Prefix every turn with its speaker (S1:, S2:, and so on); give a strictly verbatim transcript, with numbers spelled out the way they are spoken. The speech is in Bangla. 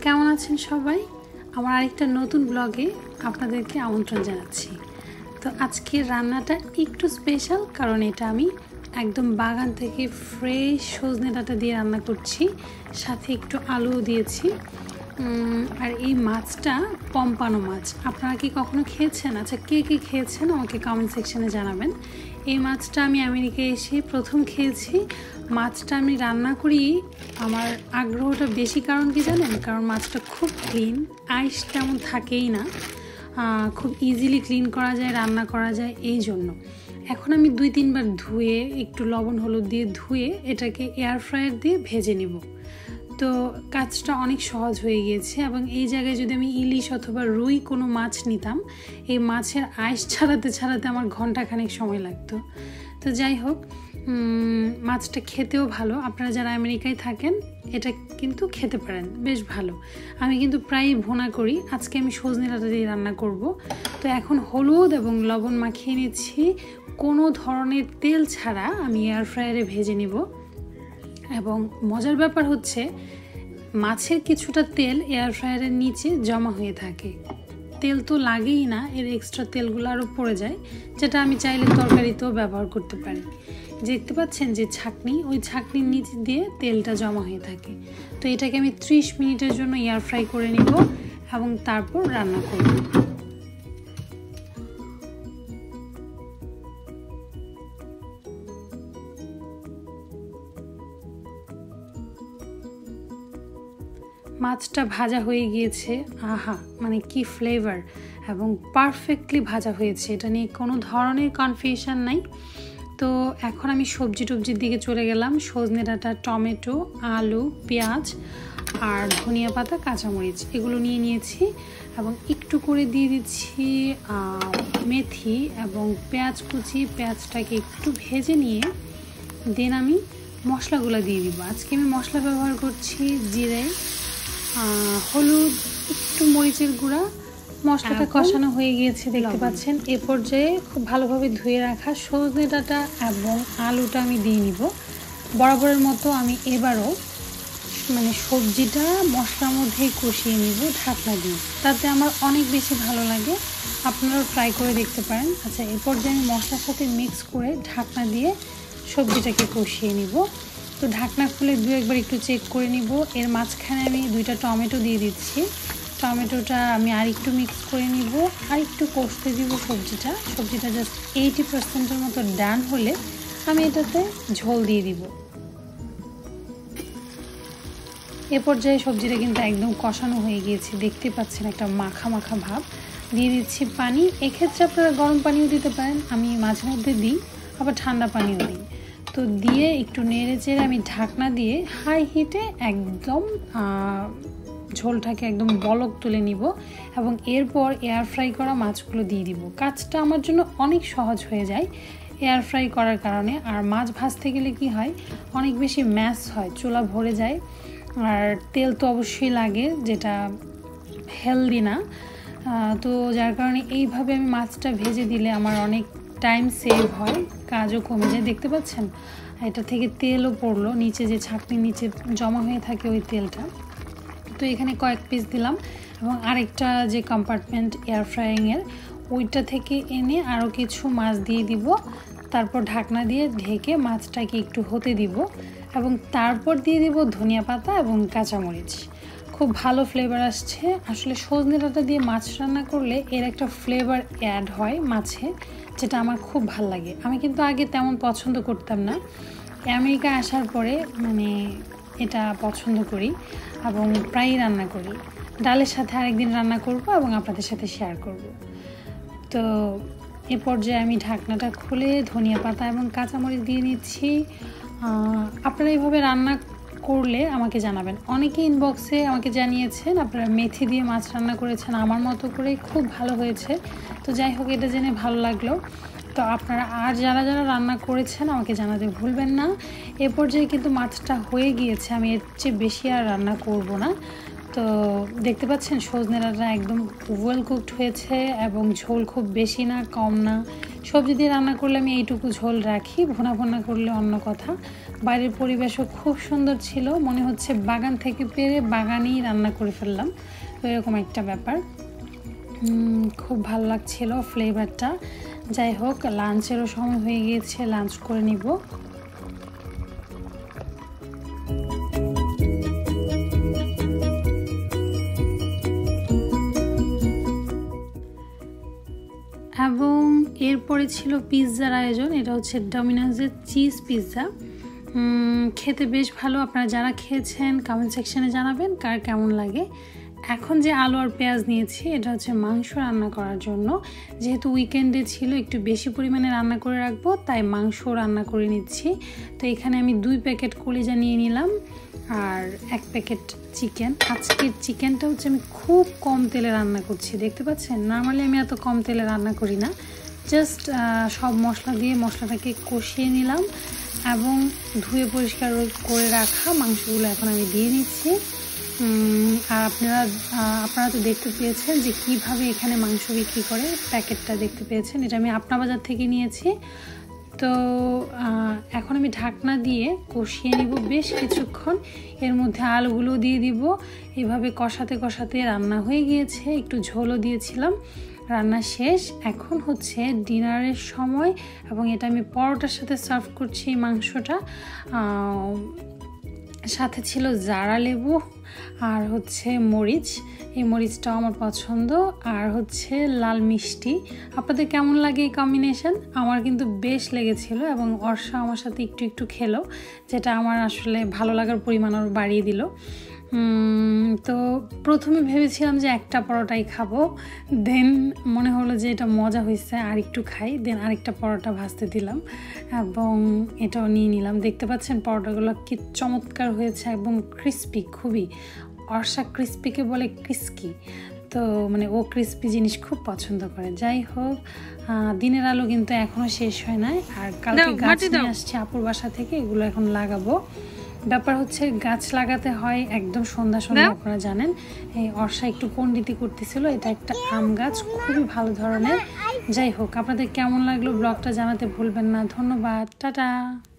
S1: কেমন আছেন সবাই? আমার আরেকটা নতুন ব্লগে আপনাদেরকে আমন্ত্রণ জানাচ্ছি। তো আজকের রান্নাটা একটু স্পেশাল, কারণ এটা আমি একদম বাগান থেকে ফ্রেশ সজনে ডাঁটা দিয়ে রান্না করছি, সাথে একটু আলুও দিয়েছি। আর এই মাছটা পম্পানো মাছ। আপনারা কি কখনো খেয়েছেন? আচ্ছা, কে কে খেয়েছেন আমাকে কমেন্ট সেকশনে জানাবেন। এই মাছটা আমি আমেরিকায় এসে প্রথম খেয়েছি। মাছটা আমি রান্না করি, আমার আগ্রহটা বেশি কারণ কি জানেন? কারণ মাছটা খুব ক্লিন, আইস তেমন থাকেই না, খুব ইজিলি ক্লিন করা যায়, রান্না করা যায়, এই জন্য। এখন আমি দুই তিনবার ধুয়ে একটু লবণ হলুদ দিয়ে ধুয়ে এটাকে এয়ার ফ্রায়ার দিয়ে ভেজে নিব। তো কাজটা অনেক সহজ হয়ে গিয়েছে। এবং এই জায়গায় যদি আমি ইলিশ অথবা রুই কোনো মাছ নিতাম, এই মাছের আইস ছাড়াতে ছাড়াতে আমার ঘন্টাখানেক সময় লাগতো। তো যাই হোক, মাছটা খেতেও ভালো। আপনারা যারা আমেরিকায় থাকেন এটা কিন্তু খেতে পারেন, বেশ ভালো। আমি কিন্তু প্রায়ই ভুনা করি, আজকে আমি সজনে ডাঁটা দিয়ে রান্না করব। তো এখন হলুদ এবং লবণ মাখিয়ে নিচ্ছি, কোনো ধরনের তেল ছাড়া আমি এয়ার ফ্রায়ারে ভেজে নিব। এবং মজার ব্যাপার হচ্ছে, মাছের কিছুটা তেল এয়ার ফ্রায়ারের নিচে জমা হয়ে থাকে। তেল তো লাগেই না, এর এক্সট্রা তেলগুলো আরও পড়ে যায়, যেটা আমি চাইলে তরকারিতেও ব্যবহার করতে পারি। দেখতে পাচ্ছেন যে ছাঁকনি, ওই ছাঁকনির নিচে দিয়ে তেলটা জমা হয়ে থাকে। তো এটাকে আমি ত্রিশ মিনিটের জন্য এয়ার ফ্রাই করে নিব এবং তারপর রান্না করব। মাছটা ভাজা হয়ে গিয়েছে, আহা মানে কি ফ্লেভার, এবং পারফেক্টলি ভাজা হয়েছে, এটা নিয়ে কোনো ধরনের কনফিউশন নাই। তো এখন আমি সবজি টবজির দিকে চলে গেলাম। সজনে ডাঁটা, টমেটো, আলু, পেঁয়াজ আর ধনিয়া পাতা, কাঁচামরিচ এগুলো নিয়ে নিয়েছি এবং একটু করে দিয়ে দিচ্ছি মেথি এবং পেঁয়াজ কুচি। পেঁয়াজটাকে একটু ভেজে নিয়ে দেন আমি মশলাগুলো দিয়ে দিব। আজকে আমি মশলা ব্যবহার করছি জিরে, হলুদ, একটু মরিচের গুঁড়া। মশলাটা কষানো হয়ে গিয়েছে দেখতে পাচ্ছেন। এ পর্যায়ে খুব ভালোভাবে ধুয়ে রাখা সজনে ডাঁটা এবং আলুটা আমি দিয়ে নিব। বরাবরের মতো আমি এবারও মানে সবজিটা মশলার মধ্যেই কষিয়ে নিব ঢাকনা দিয়ে, তাতে আমার অনেক বেশি ভালো লাগে। আপনারাও ট্রাই করে দেখতে পারেন। আচ্ছা, এ পর্যায়ে আমি মশলার সাথে মিক্স করে ঢাকনা দিয়ে সবজিটাকে কষিয়ে নিব। তো ঢাকনা খুলে দু একবার একটু চেক করে নিব। এর মাঝখানে আমি দুইটা টমেটো দিয়ে দিচ্ছি। টমেটোটা আমি আর একটু মিক্স করে নিব, আর একটু কষতে দিব সবজিটা। সবজিটা জাস্ট এইটি পার্সেন্টের মতো ডান হলে আমি এটাতে ঝোল দিয়ে দিব। এ পর্যায়ে সবজিটা কিন্তু একদম কষানো হয়ে গিয়েছে, দেখতে পাচ্ছেন একটা মাখা মাখা ভাব। দিয়ে দিচ্ছি পানি। এক্ষেত্রে আপনারা গরম পানিও দিতে পারেন, আমি মাঝে মধ্যে দিই, আবার ঠান্ডা পানিও দিই। তো দিয়ে একটু নেড়ে চেড়ে আমি ঢাকনা দিয়ে হাই হিটে একদম ঝোলটাকে একদম বলক তুলে নিব এবং এরপর এয়ার ফ্রাই করা মাছগুলো দিয়ে দিব। কাজটা আমার জন্য অনেক সহজ হয়ে যায় এয়ার ফ্রাই করার কারণে। আর মাছ ভাজতে গেলে কি হয়, অনেক বেশি ম্যাশ হয়, চুলা ভরে যায়, আর তেল তো অবশ্যই লাগে, যেটা হেলদি না। তো যার কারণে এইভাবে আমি মাছটা ভেজে দিলে আমার অনেক টাইম সেভ হয়, কাজও কমে যায়। দেখতে পাচ্ছেন এটা থেকে তেলও পড়লো নিচে, যে ছাঁকনির নিচে জমা হয়ে থাকে ওই তেলটা। তো এখানে কয়েক পিস দিলাম এবং আরেকটা যে কম্পার্টমেন্ট এয়ার ফ্রাইংয়ের, ওইটা থেকে এনে আরও কিছু মাছ দিয়ে দিব। তারপর ঢাকনা দিয়ে ঢেকে মাছটাকে একটু হতে দিব এবং তারপর দিয়ে দিব ধনিয়া পাতা এবং কাঁচামরিচ। খুব ভালো ফ্লেভার আসছে। আসলে সজনে ডাঁটা দিয়ে মাছ রান্না করলে এর একটা ফ্লেভার অ্যাড হয় মাছে, যেটা আমার খুব ভাল লাগে। আমি কিন্তু আগে তেমন পছন্দ করতাম না, আমেরিকা আসার পরে মানে এটা পছন্দ করি এবং প্রায়ই রান্না করি। ডালের সাথে আরেকদিন রান্না করব এবং আপনাদের সাথে শেয়ার করব। তো এ পর্যায়ে আমি ঢাকনাটা খুলে ধনিয়া পাতা এবং কাঁচামরিচ দিয়ে নিচ্ছি। আপনারা এইভাবে রান্না করলে আমাকে জানাবেন। অনেকে ইনবক্সে আমাকে জানিয়েছেন আপনারা মেথি দিয়ে মাছ রান্না করেছেন, আমার মতো করে খুব ভালো হয়েছে। তো যাই হোক, এটা জেনে ভালো লাগলো। তো আপনারা আর যারা যারা রান্না করেছেন আমাকে জানাতে ভুলবেন না। এ পর্যায়ে কিন্তু মাছটা হয়ে গিয়েছে, আমি এর চেয়ে বেশি আর রান্না করব না। তো তো দেখতে পাচ্ছেন সজনে ডাঁটা একদম ওয়েল কুকড হয়েছে এবং ঝোল খুব বেশি না কম না। সবজি দিয়ে রান্না করলে আমি এইটুকু ঝোল রাখি, ভুনা ভুনা করলে অন্য কথা। বাইরের পরিবেশও খুব সুন্দর ছিল, মনে হচ্ছে বাগান থেকে পেরে বাগানেই রান্না করে ফেললাম, তো এরকম একটা ব্যাপার। খুব ভালো লাগছিল ফ্লেভারটা। যাই হোক, লাঞ্চেরও সময় হয়ে গিয়েছে, লাঞ্চ করে নিব। এবং এরপরে ছিল পিৎজার আয়োজন। এটা হচ্ছে ডমিনোজের চিজ পিৎজা। খেতে বেশ ভালো, আপনারা যারা খেয়েছেন কমেন্ট সেকশনে জানাবেন কার কেমন লাগে। এখন যে আলু আর পেঁয়াজ নিয়েছি এটা হচ্ছে মাংস রান্না করার জন্য। যেহেতু উইকেন্ডে ছিল, একটু বেশি পরিমাণে রান্না করে রাখবো, তাই মাংস রান্না করে নিচ্ছি। তো এখানে আমি দুই প্যাকেট কলিজা নিয়ে নিলাম আর এক প্যাকেট চিকেন। আজকের চিকেনটা হচ্ছে আমি খুব কম তেলে রান্না করছি, দেখতে পাচ্ছেন। নর্মালি আমি এত কম তেলে রান্না করি না, জাস্ট সব মশলা দিয়ে মশলাটাকে কষিয়ে নিলাম এবং ধুয়ে পরিষ্কার করে রাখা মাংসগুলো এখন আমি দিয়ে নিচ্ছি। আর আপনারা আপনারা তো দেখতে পেয়েছেন যে কিভাবে এখানে মাংস বিক্রি করে, প্যাকেটটা দেখতে পেয়েছেন। এটা আমি আপনা বাজার থেকে নিয়েছি। তো এখন আমি ঢাকনা দিয়ে কষিয়ে নিব বেশ কিছুক্ষণ। এর মধ্যে আলুগুলো দিয়ে দিব। এভাবে কষাতে কষাতে রান্না হয়ে গিয়েছে, একটু ঝোলও দিয়েছিলাম। রান্না শেষ, এখন হচ্ছে ডিনারের সময় এবং এটা আমি পরোটার সাথে সার্ভ করছি এই মাংসটা। সাথে ছিল জারা লেবু আর হচ্ছে মরিচ, এই মরিচটাও আমার পছন্দ, আর হচ্ছে লাল মিষ্টি। আপনাদের কেমন লাগে এই কম্বিনেশন? আমার কিন্তু বেশ লেগেছিল এবং অর্ষা আমার সাথে একটু একটু খেলো, যেটা আমার আসলে ভালো লাগার পরিমাণ আরও বাড়িয়ে দিল। তো প্রথমে ভেবেছিলাম যে একটা পরোটাই খাবো, দেন মনে হলো যে এটা মজা হয়েছে আর একটু খাই, দেন আরেকটা পরোটা ভাজতে দিলাম এবং এটাও নিয়ে নিলাম। দেখতে পাচ্ছেন পরোটাগুলো কি চমৎকার হয়েছে এবং ক্রিস্পি, খুবই। অর্ষা ক্রিস্পিকে বলে ক্রিস্কি, তো মানে ও ক্রিস্পি জিনিস খুব পছন্দ করে। যাই হোক, দিনের আলো কিন্তু এখনও শেষ হয় নাই, আর কালকে গাছ নিয়ে আসছে আপুর বাসা থেকে, এগুলো এখন লাগাবো। ব্যাপার হচ্ছে গাছ লাগাতে হয় একদম সন্ধ্যা সন্ধ্যা, আপনারা জানেন। এই অর্ষা একটু পণ্ডিতি করতেছিল, এটা একটা আম গাছ, খুবই ভালো ধরনের। যাই হোক, আপনাদের কেমন লাগলো ব্লগটা জানাতে ভুলবেন না। ধন্যবাদ, টাটা।